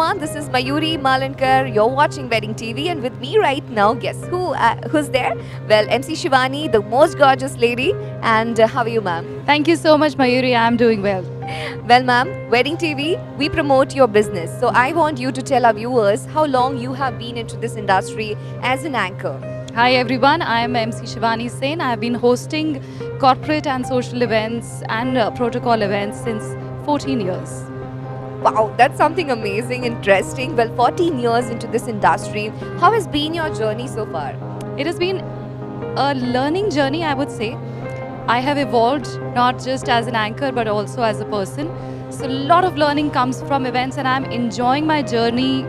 everyone, this is Mayuri Malankar. You're watching Wedding TV, and with me right now, guess who's there? Well, MC Shivani, the most gorgeous lady. And how are you, ma'am? Thank you so much, Mayuri. I'm doing well. Well, ma'am, Wedding TV, we promote your business. So I want you to tell our viewers how long you have been into this industry as an anchor. Hi everyone, I am MC Shivani SEN. I have been hosting corporate and social events and protocol events since 14 years. Wow, that's something amazing, interesting. Well, 14 years into this industry, how has been your journey so far? It has been a learning journey, I would say. I have evolved not just as an anchor but also as a person. So a lot of learning comes from events and I'm enjoying my journey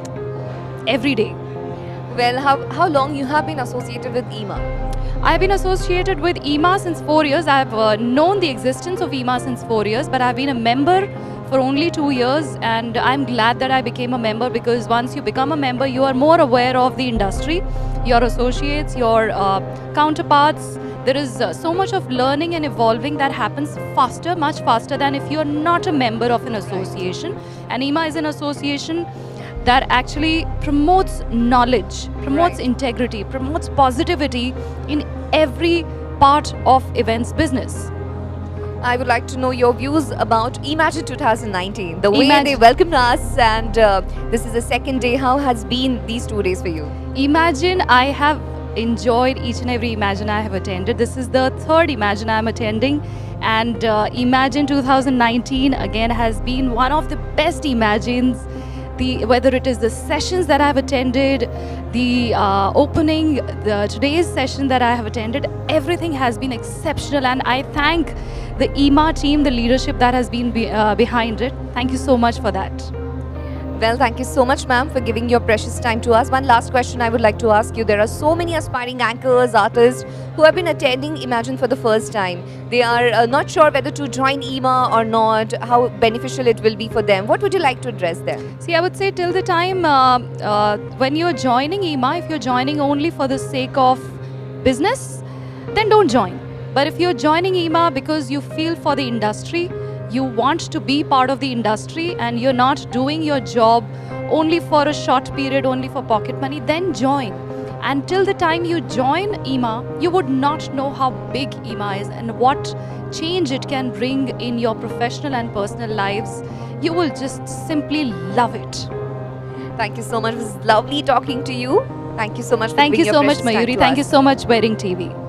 every day. Well, how long you have been associated with EMA? I've been associated with EMA since 4 years. I've known the existence of EMA since 4 years, but I've been a member for only 2 years, and I'm glad that I became a member, because once you become a member, you are more aware of the industry, your associates, your counterparts. There is so much of learning and evolving that happens faster, much faster than if you're not a member of an association. And EMA is an association that actually promotes knowledge, promotes integrity, promotes positivity in every part of events business. I would like to know your views about EMAGINE 2019, the way they welcomed us, and this is the second day. How has been these 2 days for you? EMAGINE, I have enjoyed each and every EMAGINE I have attended. This is the third EMAGINE I am attending, and EMAGINE 2019 again has been one of the best EMAGINEs. Whether it is the sessions that I have attended, the opening, today's session that I have attended, everything has been exceptional, and I thank the EMA team, the leadership that has been behind it. Thank you so much for that. Well, thank you so much, ma'am, for giving your precious time to us. One last question I would like to ask you. There are so many aspiring anchors, artists who have been attending EMAGINE for the first time. They are not sure whether to join EMA or not, how beneficial it will be for them. What would you like to address them? See, I would say till the time when you're joining EMA, if you're joining only for the sake of business, then don't join. But if you're joining EMA because you feel for the industry, you want to be part of the industry, and you're not doing your job only for a short period, only for pocket money, then join. And till the time you join EMA, you would not know how big EMA is and what change it can bring in your professional and personal lives. You will just simply love it. Thank you so much. It was lovely talking to you. Thank you so much for Thank you so much, precious time Mayuri. to Thank us. you so much, Wedding TV.